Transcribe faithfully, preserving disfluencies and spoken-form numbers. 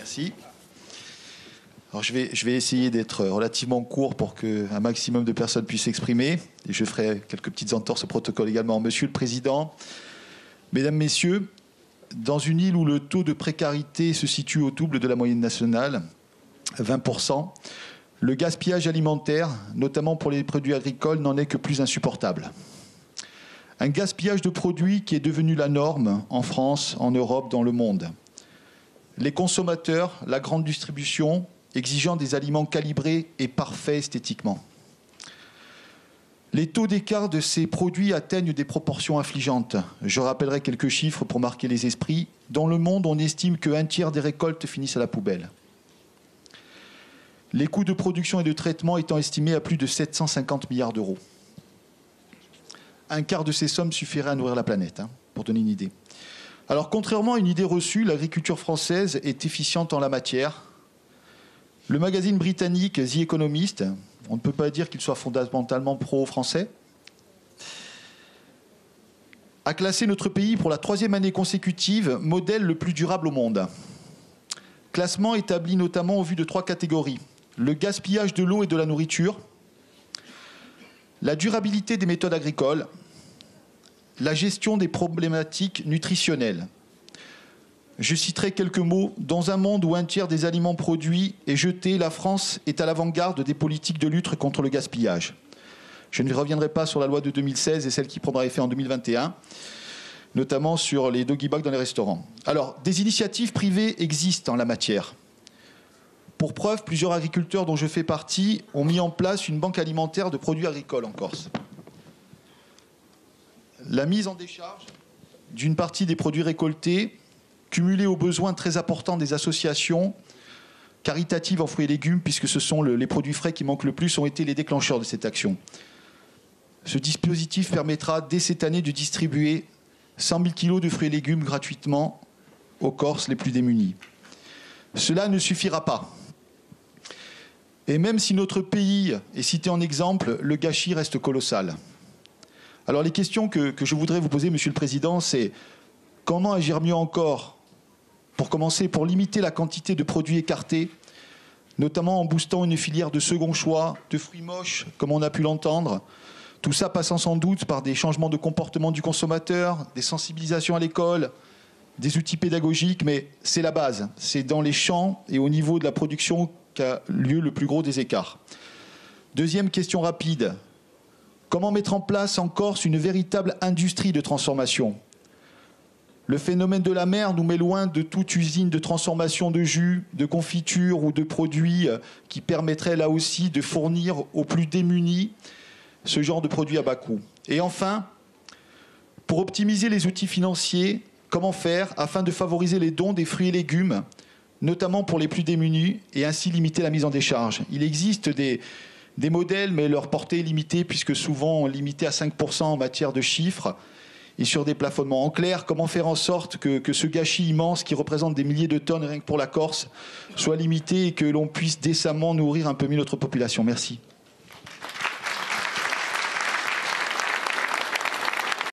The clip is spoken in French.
Merci. Alors je vais, je vais essayer d'être relativement court pour qu'un maximum de personnes puissent s'exprimer. Et je ferai quelques petites entorses au protocole également. Monsieur le Président, Mesdames, Messieurs, dans une île où le taux de précarité se situe au double de la moyenne nationale, vingt pour cent, le gaspillage alimentaire, notamment pour les produits agricoles, n'en est que plus insupportable. Un gaspillage de produits qui est devenu la norme en France, en Europe, dans le monde. Les consommateurs, la grande distribution, exigeant des aliments calibrés et parfaits esthétiquement. Les taux d'écart de ces produits atteignent des proportions affligeantes. Je rappellerai quelques chiffres pour marquer les esprits. Dans le monde, on estime qu'un tiers des récoltes finissent à la poubelle. Les coûts de production et de traitement étant estimés à plus de sept cent cinquante milliards d'euros. Un quart de ces sommes suffirait à nourrir la planète, hein, pour donner une idée. Alors, contrairement à une idée reçue, l'agriculture française est efficiente en la matière. Le magazine britannique The Economist, on ne peut pas dire qu'il soit fondamentalement pro-français, a classé notre pays pour la troisième année consécutive modèle le plus durable au monde. Classement établi notamment au vu de trois catégories. Le gaspillage de l'eau et de la nourriture, la durabilité des méthodes agricoles, la gestion des problématiques nutritionnelles. Je citerai quelques mots. Dans un monde où un tiers des aliments produits est jeté, la France est à l'avant-garde des politiques de lutte contre le gaspillage. Je ne reviendrai pas sur la loi de deux mille seize et celle qui prendra effet en deux mille vingt et un, notamment sur les doggy bags dans les restaurants. Alors, des initiatives privées existent en la matière. Pour preuve, plusieurs agriculteurs dont je fais partie ont mis en place une banque alimentaire de produits agricoles en Corse. La mise en décharge d'une partie des produits récoltés, cumulée aux besoins très importants des associations caritatives en fruits et légumes, puisque ce sont le, les produits frais qui manquent le plus, ont été les déclencheurs de cette action. Ce dispositif permettra dès cette année de distribuer cent mille kilos de fruits et légumes gratuitement aux Corses les plus démunis. Cela ne suffira pas. Et même si notre pays est cité en exemple, le gâchis reste colossal. Alors les questions que, que je voudrais vous poser, Monsieur le Président, c'est comment agir mieux encore, pour commencer, pour limiter la quantité de produits écartés, notamment en boostant une filière de second choix, de fruits moches, comme on a pu l'entendre. Tout ça passant sans doute par des changements de comportement du consommateur, des sensibilisations à l'école, des outils pédagogiques, mais c'est la base. C'est dans les champs et au niveau de la production qu'a lieu le plus gros des écarts. Deuxième question rapide. Comment mettre en place en Corse une véritable industrie de transformation ? Le phénomène de la mer nous met loin de toute usine de transformation de jus, de confiture ou de produits qui permettraient là aussi de fournir aux plus démunis ce genre de produits à bas coût. Et enfin, pour optimiser les outils financiers, comment faire afin de favoriser les dons des fruits et légumes, notamment pour les plus démunis, et ainsi limiter la mise en décharge ? Il existe des, des modèles, mais leur portée est limitée, puisque souvent limitée à cinq pour cent en matière de chiffres, et sur des plafonnements. En clair, comment faire en sorte que, que ce gâchis immense, qui représente des milliers de tonnes rien que pour la Corse, soit limité et que l'on puisse décemment nourrir un peu mieux notre population ? Merci.